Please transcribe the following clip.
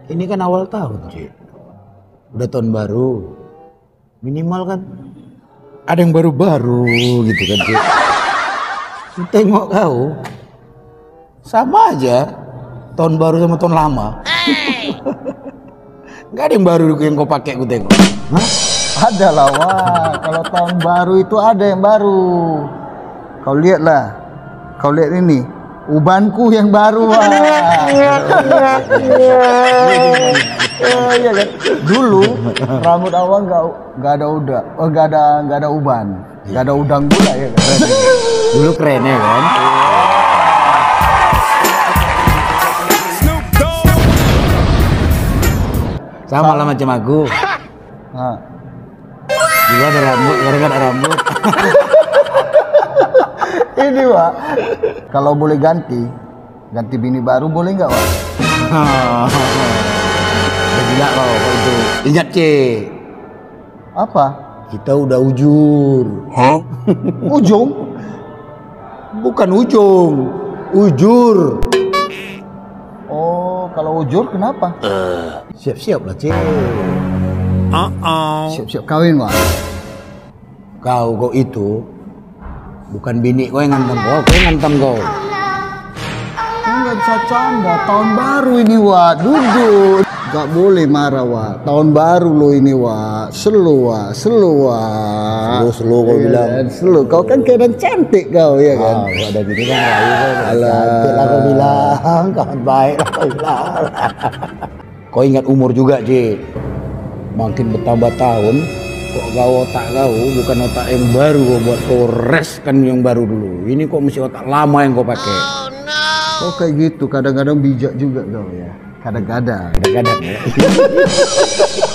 Ini kan awal tahun, Cik. Udah tahun baru. Minimal kan ada yang baru-baru gitu kan, Cik. Tengok kau. Sama aja tahun baru sama tahun lama. Gak ada yang baru yang kau pakai, ku tengok. Hah? Ada lah, Wak. Kalau tahun baru itu ada yang baru. Kau lihatlah. Kau lihat ini. Ubanku yang baru, Wak. Iya kan? Dulu rambut awal nggak ada udah, nggak ada uban, nggak ada udang gula ya kan? Dulu keren ya kan? Sama lah macam aku. Nah. Juga ada rambut, orang ada rambut. Ini, Wak. Kalau boleh ganti bini baru boleh nggak, Wak? Gila kau itu. Ingat, Cik. Apa? Kita udah ujur. Hah? Ujung? Bukan ujung, ujur. Oh, kalau ujur kenapa? Siap-siap lah, Cik. Siap-siap kawin, Wak. Kau itu bukan bini kau yang ngantem kau yang ngantem kau. Nggak bisa canda, tahun baru ini, Wak. Duduk. Gak boleh marah, Wak. Tahun baru lo ini, Wak. Slow, Wak. Slow kau bilang. Slow. Kau kan kadang cantik kau, ya kan? Ada gini kan rayu kau. Cantik lah kau bilang. Kawan baik lah kau bilang. Kau ingat umur juga, Cik. Makin bertambah tahun, kok kau otak kau bukan otak yang baru kau buat, kau reskan yang baru dulu. Ini kok mesti otak lama yang kau pakai. Oh kayak gitu, kadang-kadang bijak juga kau ya. Kadang-kadang. Kadang-kadang ya.